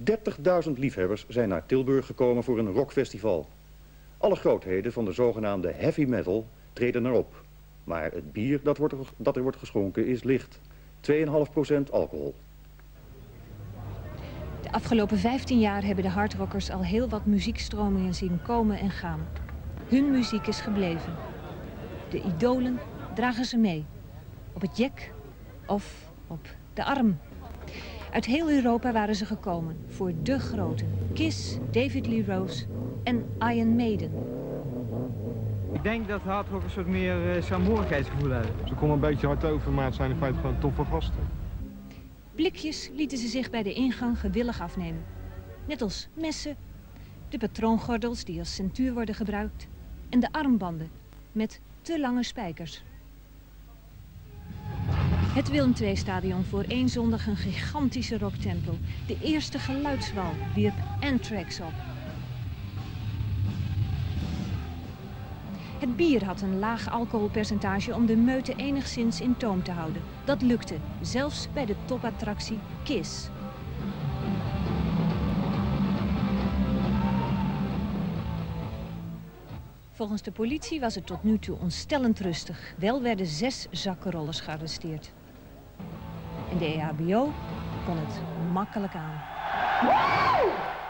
30.000 liefhebbers zijn naar Tilburg gekomen voor een rockfestival. Alle grootheden van de zogenaamde heavy metal treden erop. Maar het bier dat er wordt geschonken is licht. 2,5% alcohol. De afgelopen 15 jaar hebben de hardrockers al heel wat muziekstromingen zien komen en gaan. Hun muziek is gebleven. De idolen dragen ze mee. Op het jack of op de arm. Uit heel Europa waren ze gekomen voor de grote. Kiss, David Lee Roth en Iron Maiden. Ik denk dat hardrockers een soort meer saamhorigheidsgevoel hebben. Ze komen een beetje hard over, maar het zijn in feite gewoon toffe gasten. Blikjes lieten ze zich bij de ingang gewillig afnemen. Net als messen, de patroongordels die als centuur worden gebruikt en de armbanden met te lange spijkers. Het Willem II-stadion voor één zondag een gigantische rocktempel. De eerste geluidswal wierp Anthrax op. Het bier had een laag alcoholpercentage om de meute enigszins in toom te houden. Dat lukte, zelfs bij de topattractie Kiss. Volgens de politie was het tot nu toe ontstellend rustig. Wel werden 6 zakkenrollers gearresteerd. En de EHBO kon het makkelijk aan.